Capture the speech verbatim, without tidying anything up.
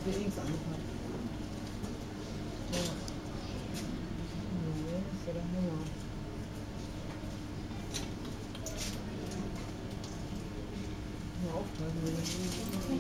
hier links angefangen. Ja. Nee, das ist ja der Hammer. Mal aufpassen.